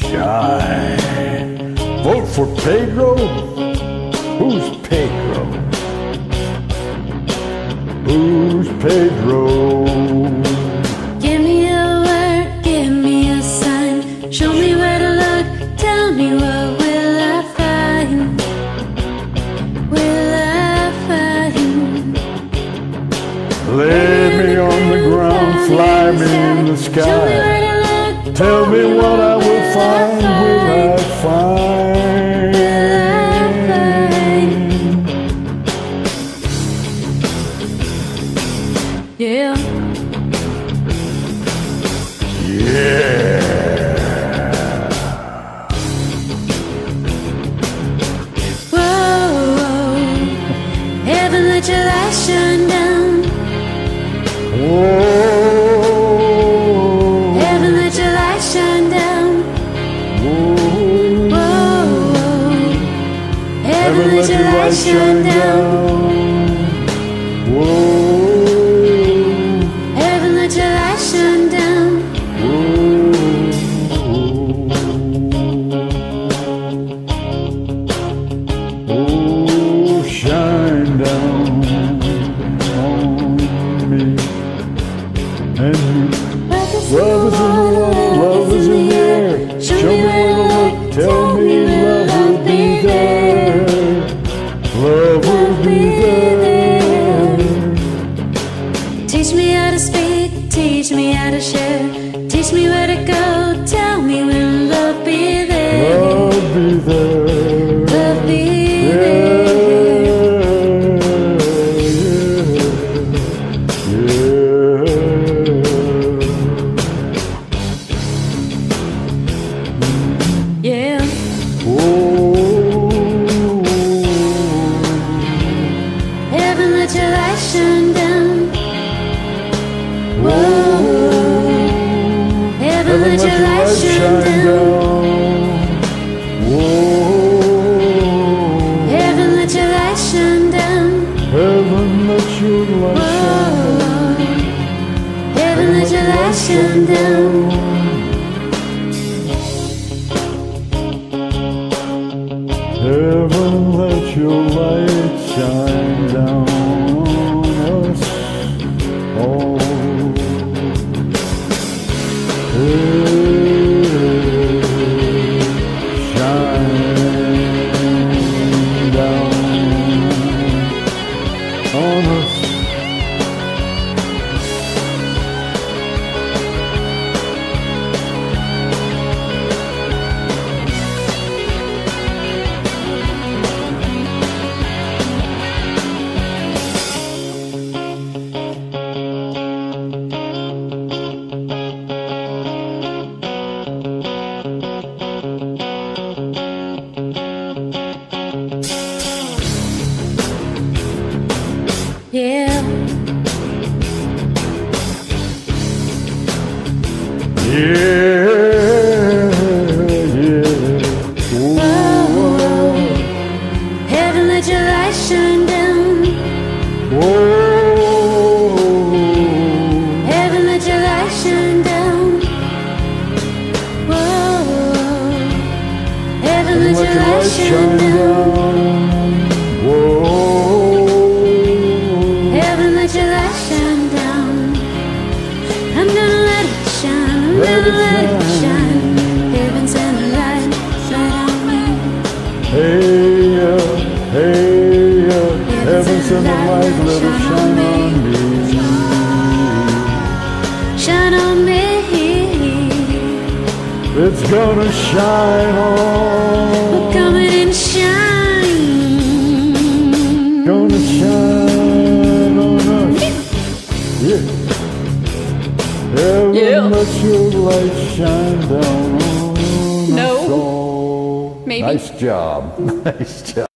shine. Vote for Pedro? Who's Pedro? Who's Pedro? Give me a word, give me a sign. Show me where to look, tell me what will I find? Will I find? Lay me on the ground, fly me in the Show me sky. where to look, Tell me what I will find, will I find? Yeah. Yeah. Whoa, heaven let your light shine down. Whoa. Heaven let your light shine down. Whoa. Whoa, heaven let your light shine down. Whoa. Heaven let your light shine down. Oh, shine down on me and you. Love is in the water, love is in the air. Show me where to look, tell me love will be there. Love will be there. Teach me how to speak, teach me how to share. Teach me where to go, tell me when love be there. Love be there. Love be there. Yeah. Heaven let your light shine down. Whoa. Heaven let your light shine down. Whoa. Heaven let your light shine down. Heaven let your light shine down. Heaven let your light shine down. Heaven let your light shine down on us all. Shine down on us. Yeah. Yeah, yeah. Whoa. Heaven let your light shine down. Whoa. Heaven let your light shine down. Whoa. Heaven let your light shine down. Whoa. Heaven let your light shine down. I'm gonna let it shine. I'm gonna let it shine. Heaven send the light, shine on me. Hey, hey, heaven send the light, let it shine on me. Shine on me. It's gonna shine on. We're coming and shine. Gonna shine on us. Yeah. Heaven let your light shine down on us all. Maybe. Nice job. Nice job.